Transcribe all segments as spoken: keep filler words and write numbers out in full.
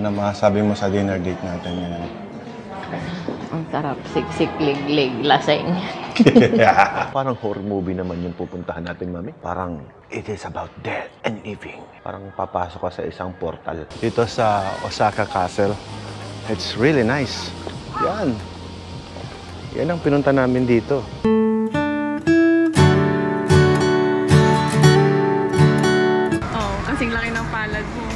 Ano masasabi mo sa dinner date natin ngayon? Ang sarap, siksik, lig-lig, laseng. Parang horror movie naman yung pupuntahan natin, Mami. Parang it is about death and living. Parang papasok ka sa isang portal. Dito sa Osaka Castle. It's really nice. Yan. Yan ang pinunta namin dito. Oh, kasing laki ng palad mo.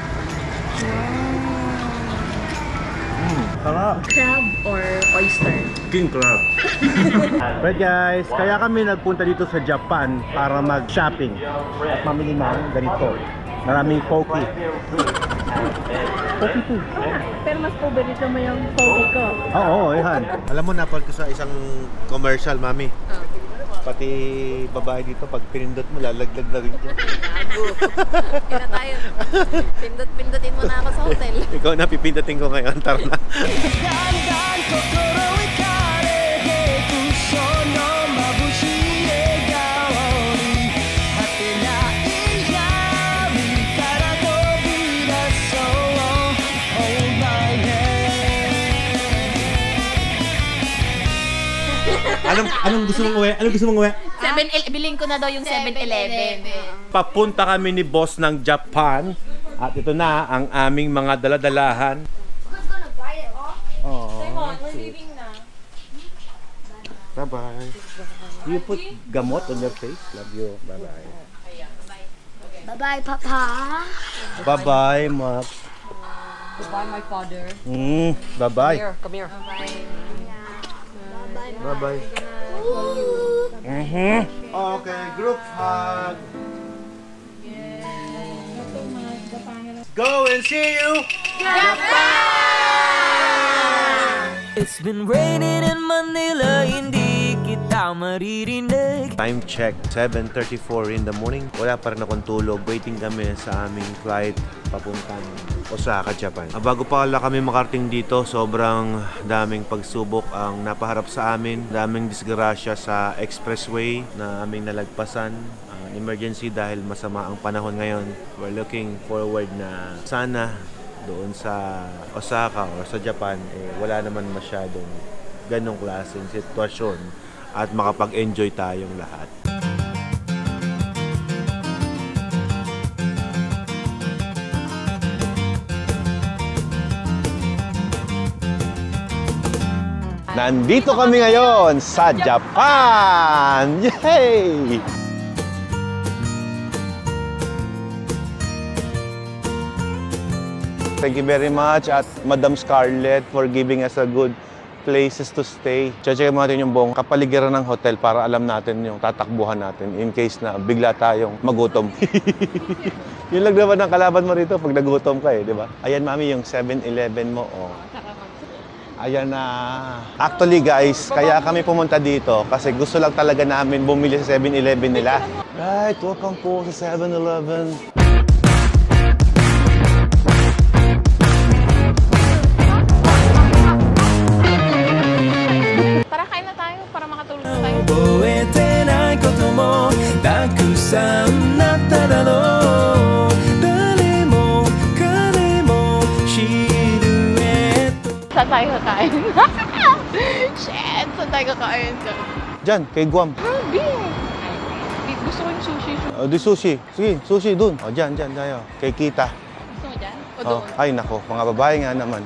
Sarap. Crab or oyster? King crab. But guys, kaya kami nagpunta dito sa Japan para mag-shopping at mamili ng ganito. Maraming poke. Poke to. Pero mas paborito mo yung poke ko. Oo, oh, yan. Alam mo, napal ko sa isang commercial, Mami. Oh. Pati babae dito, pag pinindot mo, lalaglag na rin dyan. Gago. Hindi na tayo. Pindot-pindotin mo na ako sa hotel. Ikaw na, pipindutin ko ngayon. Tara na. Anong, anong gusto mong uwi? Anong gusto mong uwi? seven Bilhin ko na daw yung seven eleven. Papunta kami ni boss ng Japan. At ito na ang aming mga daladalahan. Oh, we're leaving na. bye-bye. Do you put gamot on your face? Love you. Bye-bye. Bye-bye, Papa. Bye-bye, Max. Goodbye, my father. Mm, bye-bye. Here, come here. Bye-bye. Mm-hmm. Okay, group hug. Go and see you. It's been raining in Manila, hindi kita maririnig. Time check, seven thirty-four in the morning. Wala pa rin akong tulog. Waiting kami sa aming flight papuntang Osaka, Japan. Ah, bago pa wala kami makarating dito, sobrang daming pagsubok ang napaharap sa amin. Daming disgrasya sa expressway na aming nalagpasan. Uh, emergency dahil masama ang panahon ngayon. We're looking forward na sana doon sa Osaka or sa Japan, eh, wala naman masyadong ganong klaseng sitwasyon at makapag-enjoy tayong lahat. Nandito kami ngayon sa Japan! Yay! Thank you very much at Madam Scarlett for giving us a good places to stay. Check mo natin yung buong kapaligiran ng hotel para alam natin yung tatakbuhan natin in case na bigla tayong magutom. Yun lang naman ang kalaban mo rito pag nagutom ka eh, di ba? Ayan, Mami, yung seven eleven mo, oh. Ayan na. Actually, guys, kaya kami pumunta dito kasi gusto lang talaga namin bumili sa seven eleven nila. Right, welcome po sa seven eleven. Tara, kain na tayo para makatulog na tayo. Saan tayo kakain? Shit! Saan tayo kakain? Diyan, kay Guam. Ah, bing! Gusto ko yung sushi. O, di sushi. Sige, sushi dun. O, dyan, dyan tayo. Kay Kita. Gusto mo dyan? O O, doon? ay, nako. Mga babae nga naman.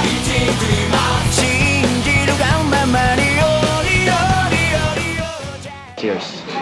Cheers.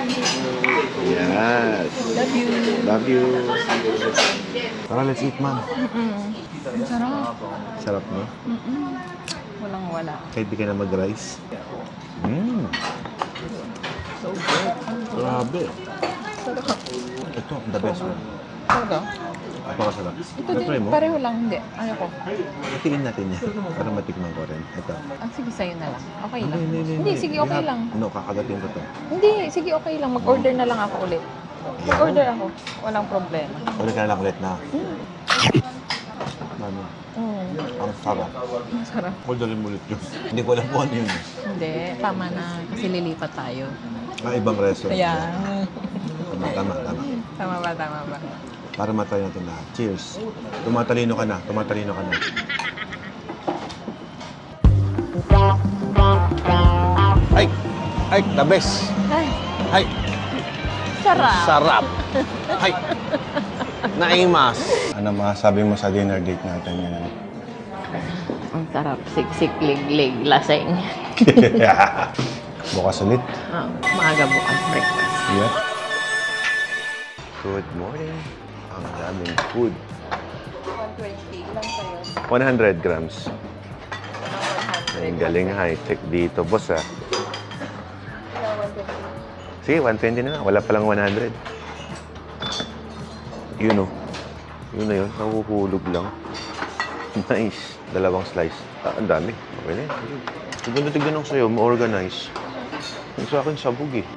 Yes. Love you. Love you. Tara, let's eat, man. Ang sarap. Sarap, no? Mm-mm. Walang wala. Kahit di ka na mag-rice. Mmm. So good. Grabe. Sarap. Ito, the best one. Talaga? Napakasarap. Ito Na-try din, mo? pareho lang. Hindi. Ayoko. Tingin natin yan. Para matikman ko rin. Ito. Ah, sige, sa'yo na lang. Okay lang. Hindi, hindi, Hindi, sige, okay lang. No, kakagatin ko to. Hindi, sige, okay lang. Mag-order na lang ako ulit. Mag-order ako. Walang problema. Ulit ka na lang ulit na. Mm. Mami, Mm. ang sarap. Masarap. Orderin mo ulit yun. Hindi ko alam kung ano yun. Hindi, tama na. Kasi lilipat tayo. Ah, ibang restaurant. Ayan. Tama, tama, tama. Tama ba, tama ba? Para matry natin lahat. Cheers. Tumatalino ka na. Tumatalino ka na. Ay! Ay! The best! Ay, Ay! sarap. Sarap! Ay! Naimas! Ano masabi mo sa dinner date natin ngayon? Ang sarap. Siksik, lig-lig, laseng. Bukas ulit. Oh, maaga bukas breakfast. Yeah. Good morning. Ang daming food. one twenty lang kayo. one hundred grams. Ang galing high-tech dito, boss ah. Sige, one twenty na lang. Wala palang one hundred. Yun oh. Yun na yun. Nahuhulog lang. Nice. Dalawang slice. Ah, ang dami. Okay na yun. Tignan tignan ako sa'yo. Ma-organize. Yung sa akin, sabog eh.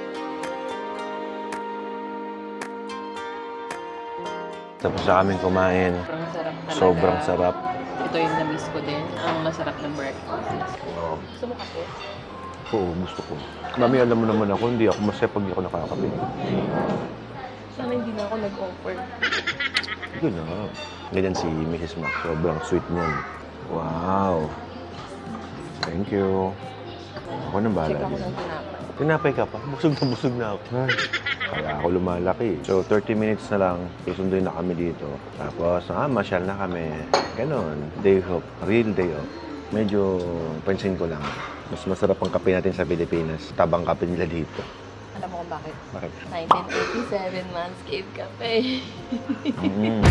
Tapos sa amin kumain. Sobrang sarap talaga. Sobrang sarap. Ito yung na-miss ko din. Ang masarap ng breakfast. Oo. Gusto mo kape? Oo, gusto ko. Mami, alam mo naman ako, hindi ako masaya pag hindi ako nakakape. Sana hindi na ako nag-offer. Yun na. Ganyan si Missus Mac. Sobrang sweet niyan. Wow. Thank you. Ako nang bahala Check ako din. ng tinapay. Tinapay ka pa? Busog na busog na ako. Ay, kaya ako lumalaki. So, thirty minutes na lang, susunduin na kami dito. Tapos, ah, masyal na kami. Ganon. Day off. Real day off. Medyo pansin ko lang. Mas masarap ang kape natin sa Pilipinas. Tabang kape nila dito. Alam mo kung bakit? Bakit? nineteen eighty-seven Manscaped Cafe. Mm.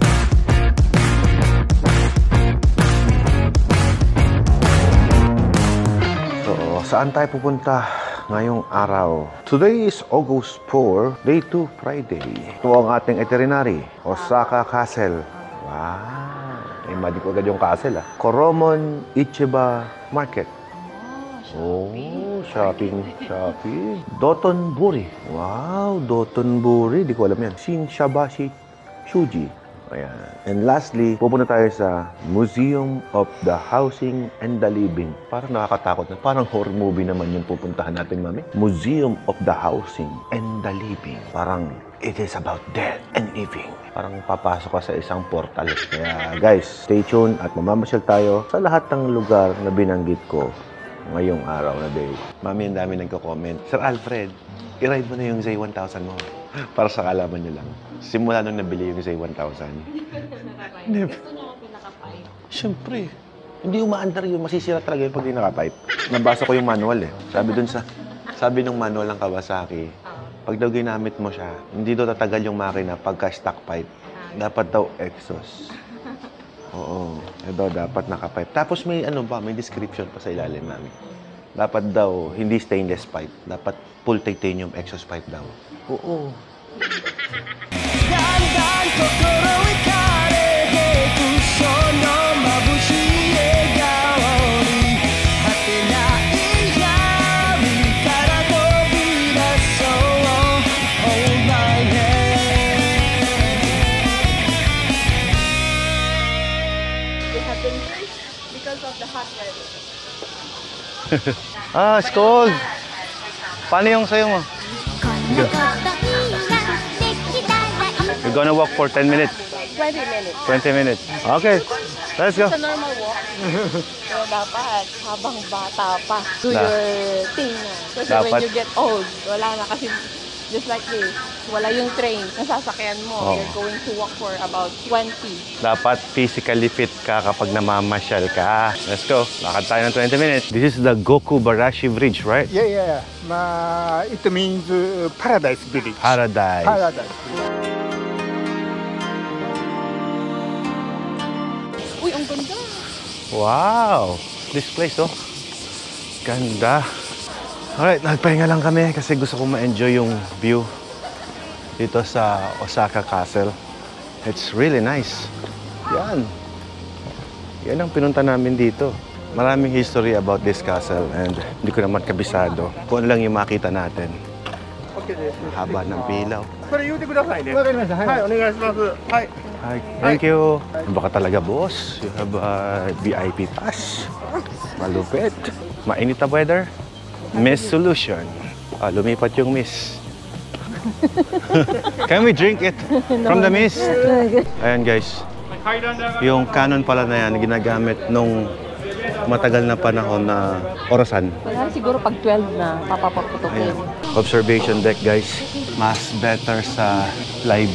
So, saan tayo pupunta ngayong araw? Today is August four, day two, Friday. Ito ang ating itinerary, Osaka Castle. Wow! Imagine ko agad yung castle ah. Koromon Ichiba Market. Oh, shopping, shopping. Dotonbori. Wow, Dotonbori. Di ko alam yan. Shinshabashi Shuji. Ayan. And lastly, pupunta tayo sa Museum of the Housing and the Living. Parang nakakatakot na. Parang horror movie naman yung pupuntahan natin, mami. Museum of the Housing and the Living. Parang it is about death and living. Parang papasok ka sa isang portal. Kaya guys, stay tuned at mamamasyal tayo sa lahat ng lugar na binanggit ko ngayong araw na day. Mami, ang dami nagko-comment. Sir Alfred, i-ride mo na yung Zay one thousand mo. Para sa kalaman nyo lang. Simula nung nabili yung Zay one thousand. Hindi. Gusto niya ako pinaka-pipe. Siyempre. Hindi umaandar yun. Masisira talaga yun pag di naka-pipe. Nabasa ko yung manual eh. Sabi dun sa... Sabi nung manual ng Kawasaki, pag daw ginamit mo siya, hindi daw tatagal yung makina pagka stock pipe. Dapat daw exhaust. Oo. Ito, dapat naka-pipe. Tapos may ano ba, may description pa sa ilalim namin. Dapat daw, hindi stainless pipe. Dapat full titanium exhaust pipe daw. Oo. Ah, it's cold. Paano yung sayo mo? We're gonna walk for ten minutes. twenty minutes. twenty minutes. Okay, let's go. It's a normal walk. So, dapat habang bata pa, do Da- your thing na. Kasi Dapat- when you get old, wala na kasi just like this, wala yung train, nasasakyan mo. Oh. You're going to walk for about twenty. Dapat physically fit ka kapag namamasyal ka. Let's go. Lakad tayo ng twenty minutes. This is the Goku Barashi Bridge, right? Yeah, yeah. Ma, it means uh, paradise village. Paradise. Paradise. Uy, ang ganda! Wow! This place, oh. Ganda. Alright, nagpahinga lang kami kasi gusto ko ma-enjoy yung view dito sa Osaka Castle. It's really nice. Yan. Yan ang pinunta namin dito. Maraming history about this castle and hindi ko naman kabisado kung ano lang yung makita natin. Haba ng pilaw. Hi, thank you. Baka talaga, boss. You have a V I P pass. Malupit. Mainit na weather. Miss Solution. Ah, lumipat yung miss. Can we drink it from the mist? Ayan guys, yung Canon pala na yan, ginagamit nung matagal na panahon na orasan. Kaya siguro pag twelve na, papapaputokin. Ayan. Observation deck guys, mas better sa live.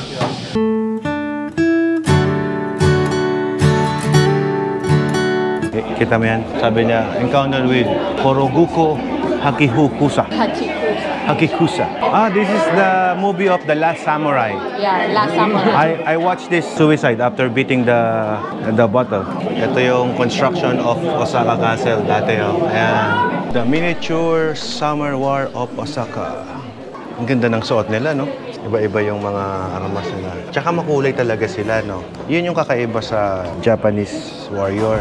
Kita mo yan? Sabi niya, encounter with Koroguko Hakihukusa. Hachikusa. Hakikusa. Ah, this is the movie of The Last Samurai. Yeah, last summer. I I watched this suicide after beating the the bottle. Ito yung construction of Osaka Castle dati. Oh. Ayan. The miniature summer war of Osaka. Ang ganda ng suot nila, no? Iba-iba yung mga armas nila. Tsaka makulay talaga sila, no? Yun yung kakaiba sa Japanese warrior.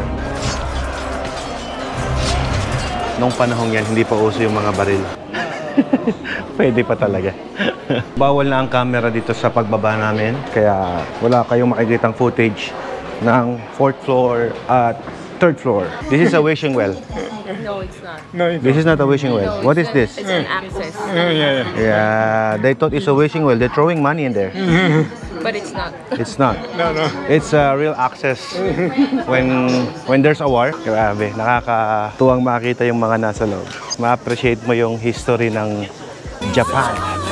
Nung panahong yan, hindi pa uso yung mga baril. Pwede pa talaga. Bawal na ang camera dito sa pagbaba namin. Kaya wala kayong makikitang footage ng fourth floor at third floor. This is a wishing well. No, it's not. No, it's This is not a wishing well. What is this? It's an access. yeah, yeah. Yeah, they thought it's a wishing well. They're throwing money in there. But it's not. It's not. No, no. It's a real access when when there's a war. Grabe, nakakatuwang makita yung mga nasa loob. Ma-appreciate mo yung history ng Japan.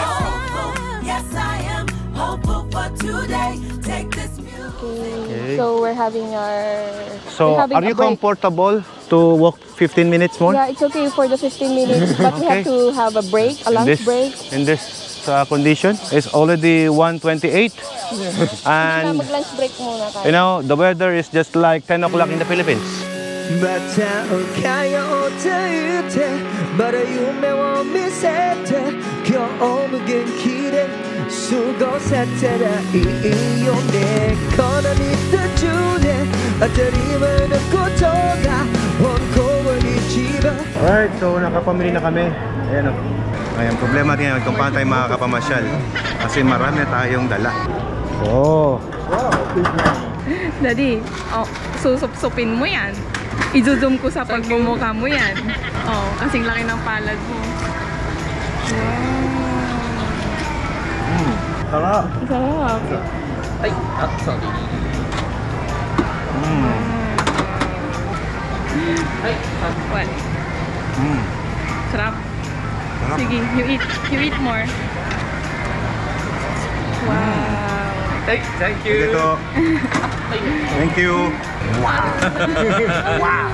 Okay. So we're having our. So, we're having are a you break. comfortable to walk fifteen minutes more? Yeah, it's okay for the fifteen minutes, but we have Okay. to have a break, a In lunch this, break. in this uh, condition, it's already one twenty-eight. Na And, mag-lunch break muna tayo. you know, the weather is just like ten o'clock in the Philippines. またおかようと言ってまだ夢を見せて今日も元気で過ごせたらいいよねこの日中で当たり前のことが本当は一番 Alright, so nakapamili na kami. Ayan o. Ayan, problema din kung paano tayo makakapamasyal. Kasi marami na tayong dala. So, Daddy, oh, susup-supin mo yan. I-zoom ko sa pagmumukha mo yan. Oh, kasing laki ng palad mo. sarap. Sarap. Ay, ah, sorry. Mm. Ay, what? Mm. Sarap. Sarap. Sige, you eat. You eat more. Wow. Thank, thank you. Ito. Thank you. Wow. Wow.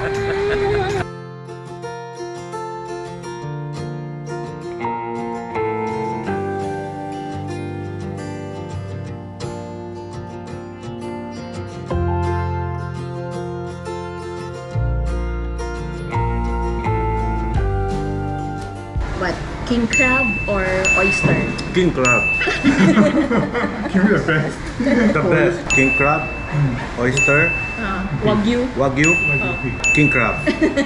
What? King crab or oyster? King crab. Give me the best. The best. King crab, oyster, Uh, wagyu. wagyu, king crab.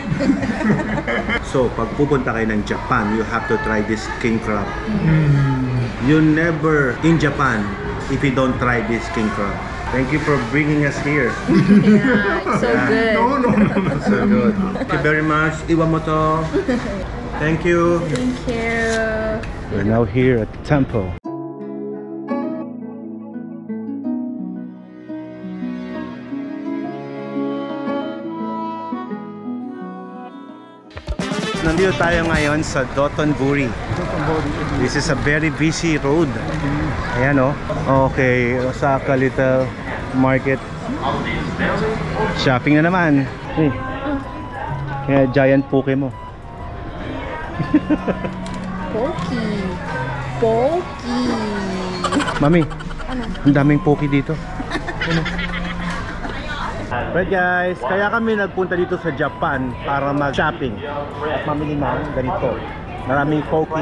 So, pag pupunta kayo ng Japan, you have to try this king crab. You never in Japan if you don't try this king crab. Thank you for bringing us here. Yeah, it's so good. No, no, no, no. So good. Thank you very much, Iwamoto. Thank you. Thank you. We're now here at the temple. Nandito tayo ngayon sa Dotonbori. This is a very busy road. Ayan o. Okay, Osaka Little Market. Shopping na naman. Eh. Kaya giant poke mo. Poki. Poki. Mami, ang daming poke dito. Ano? Right guys, kaya kami nagpunta dito sa Japan para mag-shopping at mamili ng ganito. Maraming poke.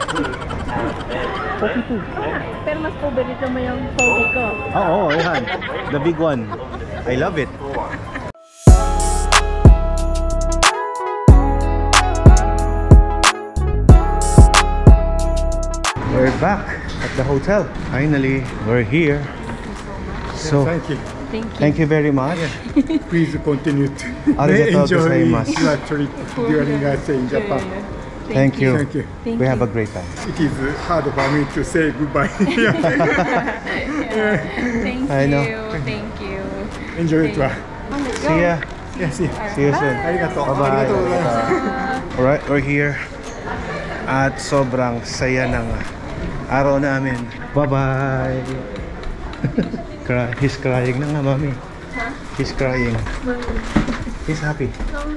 Poke to. Pero mas paborito mo yung pogi ko. Oo, oh, yan. The big one. I love it. We're back at the hotel. Finally, we're here. So, Thank you. Thank you. thank you very much. Please continue to Arigatou enjoy gozaimasu. your trip during our stay in Japan. Thank you. Thank you. Thank We you. have a great time. It is hard for me to say goodbye. Yeah. Thank I know. you. Thank you. Enjoy your tour. See ya. Yeah, see you. See you soon. Arigato. Bye-bye. Arigato gozaimasu. Alright, we're here. At sobrang saya ng araw namin. Bye-bye. Cry- He's crying na nga, mami. He's crying. He's happy.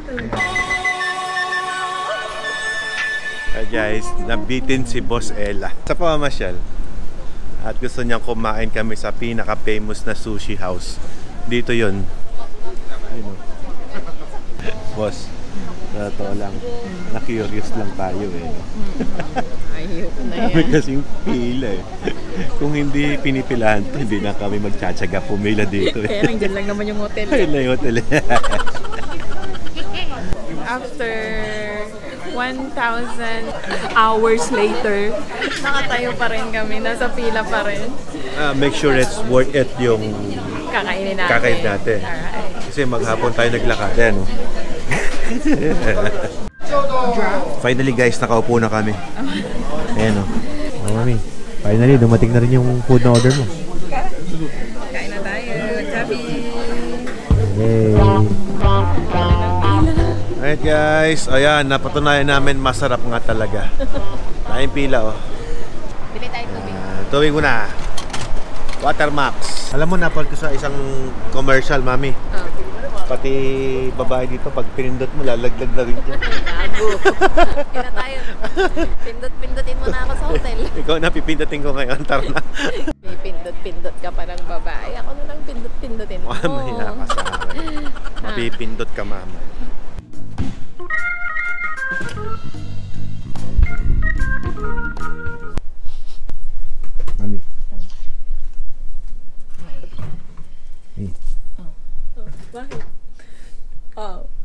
Uh, guys, nabitin si Boss Ella sa pamamasyal. At gusto niyang kumain kami sa pinaka-famous na sushi house. Dito yon. Ayun, oh. Boss, sa totoo lang, na-curious lang tayo eh. Ayoko na Kami kasing pila eh. Kung hindi pinipilahan to, hindi na kami magtsatsaga pumila dito eh. Kaya nandiyan lang naman yung hotel. Ayun na yung hotel eh. After one thousand hours later, nakatayo pa rin kami. Nasa pila pa rin. Ah, make sure it's worth it yung Kakainin natin. kakain natin. Alright. Kasi maghapon tayo naglakad. Ayan oh. Finally guys, nakaupo na kami. Ayan oh. Oh, mami. Finally, dumating na rin yung food na order mo. Kain na tayo. Chabi! Yay! Alright guys, ayan, napatunayan namin masarap nga talaga. Tayong pila oh. Bili tayo tubig. Uh, tuwing una, Watermax. Alam mo, napal ko sa isang commercial, mami. Oh. Pati babae dito, pag pinindot mo, lalaglag na rin dyan. Gago. Kaya tayo. Pindot-pindotin mo na ako sa hotel. Ikaw na, pipindutin ko ngayon. Tara na. May pindot-pindot ka parang babae. Ako na lang pindot-pindotin mo. Mamaya ka sa akin. Mapipindot ka, mama. Mami. Hey. Bakit? Oh.